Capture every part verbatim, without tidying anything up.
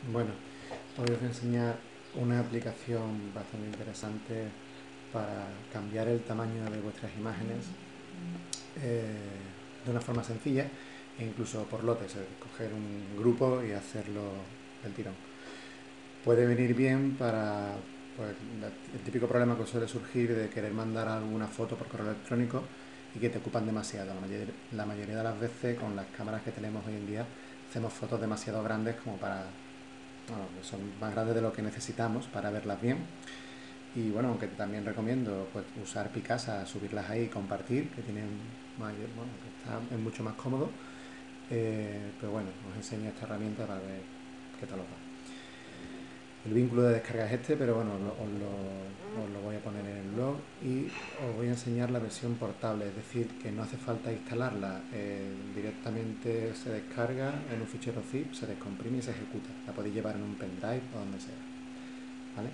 Bueno, hoy os voy a enseñar una aplicación bastante interesante para cambiar el tamaño de vuestras imágenes eh, de una forma sencilla e incluso por lotes, es coger un grupo y hacerlo del tirón. Puede venir bien para pues, el típico problema que suele surgir de querer mandar alguna foto por correo electrónico y que te ocupan demasiado. La mayoría, la mayoría de las veces con las cámaras que tenemos hoy en día hacemos fotos demasiado grandes como para bueno, son más grandes de lo que necesitamos para verlas bien. Y bueno, aunque también recomiendo pues, usar Picasa, subirlas ahí y compartir, que tienen mayor, bueno, que está, es mucho más cómodo. Eh, pero bueno, os enseño esta herramienta para ver qué tal os va. El vínculo de descarga es este, pero bueno, os lo, os lo, os lo voy a poner en el blog y os voy a enseñar la versión portable, es decir, que no hace falta instalarla, eh, directamente se descarga en un fichero zip, se descomprime y se ejecuta. La podéis llevar en un pendrive o donde sea, ¿vale?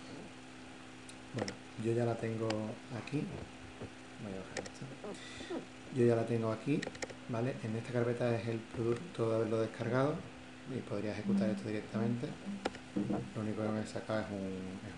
Bueno, yo ya la tengo aquí, voy a bajar esto. Yo ya la tengo aquí, ¿vale? En esta carpeta es el producto de haberlo descargado y podría ejecutar esto directamente. Lo único que me saca es un, es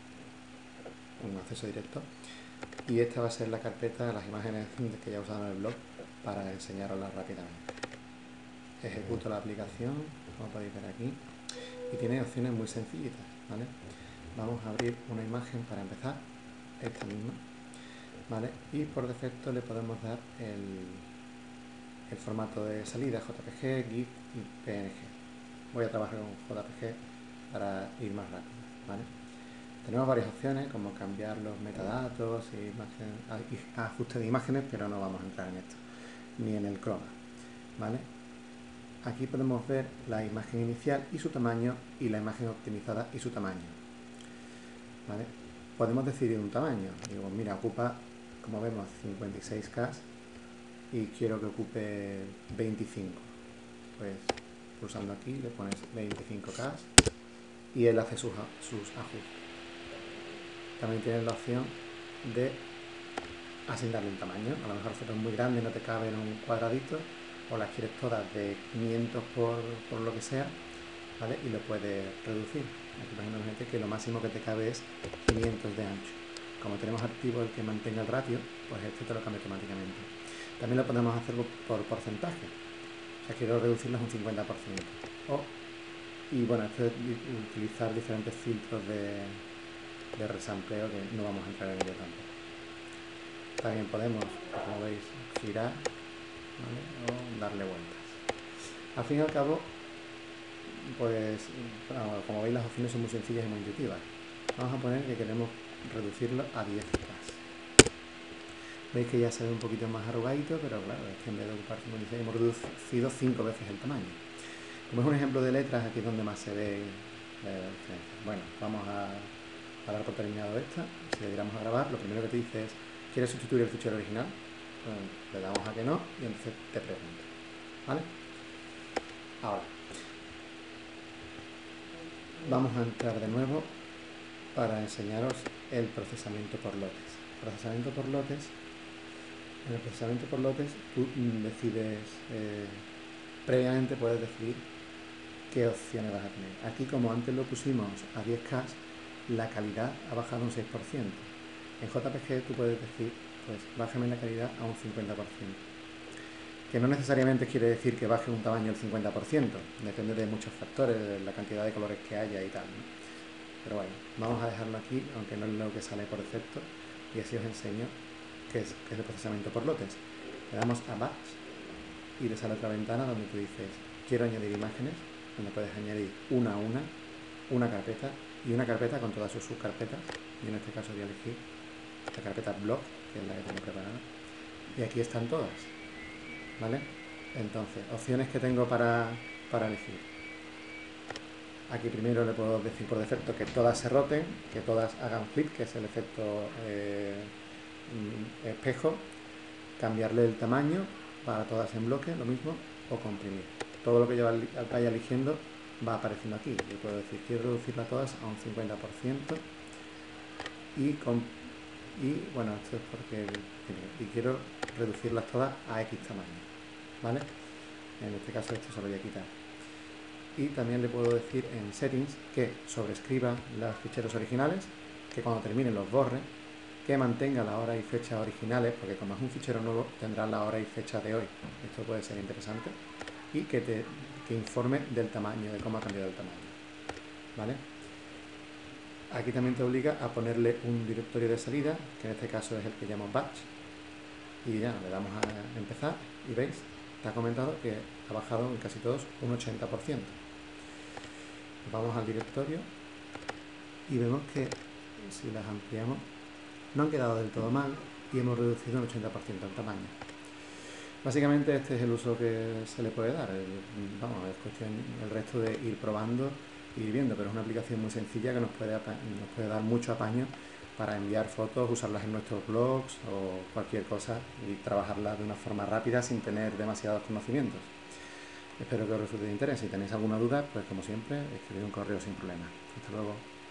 un, un acceso directo. Y esta va a ser la carpeta de las imágenes que ya he usado en el blog para enseñaroslas rápidamente. Ejecuto la aplicación, como podéis ver aquí, y tiene opciones muy sencillitas, ¿vale? Vamos a abrir una imagen para empezar, esta misma, ¿vale? Y por defecto le podemos dar el, el formato de salida, J P G, GIF y P N G. Voy a trabajar con J P G para ir más rápido, ¿vale? Tenemos varias opciones, como cambiar los metadatos y, imagen, y ajuste de imágenes, pero no vamos a entrar en esto, ni en el croma, ¿vale? Aquí podemos ver la imagen inicial y su tamaño y la imagen optimizada y su tamaño, ¿vale? Podemos decidir un tamaño. Digo, mira, ocupa, como vemos, cincuenta y seis K y quiero que ocupe veinticinco. Pues pulsando aquí le pones veinticinco K y él hace sus, sus ajustes. También tienes la opción de asignarle un tamaño. A lo mejor la foto es muy grande, no te cabe en un cuadradito, o las quieres todas de quinientos por, por lo que sea, ¿vale? Y lo puedes reducir. Aquí imagínate que lo máximo que te cabe es quinientos de ancho. Como tenemos activo el que mantenga el ratio, pues este te lo cambia automáticamente. También lo podemos hacer por porcentaje. O sea, quiero reducirlas un cincuenta por ciento. O, y bueno, esto es utilizar diferentes filtros de, de resampleo que no vamos a entrar en ello tampoco. También podemos, como veis, girar, ¿vale? O darle vueltas. Al fin y al cabo, pues, bueno, como veis, las opciones son muy sencillas y muy intuitivas. Vamos a poner que queremos reducirlo a diez K. Veis que ya se ve un poquito más arrugadito, pero claro, es que en vez de ocupar cincuenta y seis hemos reducido cinco veces el tamaño. Como es un ejemplo de letras, aquí es donde más se ve la diferencia. Bueno, vamos a, a dar por terminado esta. Si le diéramos a grabar, lo primero que te dice es: ¿quieres sustituir el fichero original? Bueno, le damos a que no y entonces te pregunta, ¿vale? Ahora, vamos a entrar de nuevo para enseñaros el procesamiento por lotes. Procesamiento por lotes. En el procesamiento por lotes tú decides, eh, previamente puedes decidir qué opciones vas a tener. Aquí, como antes lo pusimos a diez K, la calidad ha bajado un seis por ciento. En J P G tú puedes decir, pues bájame la calidad a un cincuenta por ciento. Que no necesariamente quiere decir que baje un tamaño el cincuenta por ciento, depende de muchos factores, de la cantidad de colores que haya y tal, ¿no? Pero bueno, vamos a dejarlo aquí, aunque no es lo que sale por defecto, y así os enseño qué es, qué es el procesamiento por lotes. Le damos a Batch y le sale otra ventana donde tú dices, quiero añadir imágenes, donde puedes añadir una a una, una carpeta y una carpeta con todas sus subcarpetas. Yo en este caso voy a elegir la carpeta blog, que es la que tengo preparada, y aquí están todas, ¿vale? Entonces, opciones que tengo para, para elegir. Aquí primero le puedo decir por defecto que todas se roten, que todas hagan flip, que es el efecto eh, espejo, cambiarle el tamaño para todas en bloque, lo mismo, o comprimir. Todo lo que yo vaya eligiendo va apareciendo aquí. Yo puedo decir, quiero reducirlas todas a un cincuenta por ciento y, con, y bueno, esto es porque y quiero reducirlas todas a X tamaño, ¿vale? En este caso esto se lo voy a quitar. y también le puedo decir en Settings que sobrescriba los ficheros originales, que cuando termine los borre, que mantenga la hora y fecha originales, porque como es un fichero nuevo tendrá la hora y fecha de hoy. Esto puede ser interesante. Y que te que informe del tamaño, de cómo ha cambiado el tamaño. ¿Vale? Aquí también te obliga a ponerle un directorio de salida, que en este caso es el que llamo batch. Y ya, le damos a empezar y veis, está comentado que ha bajado en casi todos un ochenta por ciento. Vamos al directorio y vemos que si las ampliamos no han quedado del todo mal y hemos reducido un ochenta por ciento el tamaño. Básicamente este es el uso que se le puede dar. El, vamos, es cuestión el resto de ir probando y ir viendo, pero es una aplicación muy sencilla que nos puede, nos puede dar mucho apaño para enviar fotos, usarlas en nuestros blogs o cualquier cosa y trabajarlas de una forma rápida sin tener demasiados conocimientos. Espero que os resulte de interés. Si tenéis alguna duda, pues como siempre, escribid un correo sin problema. Hasta luego.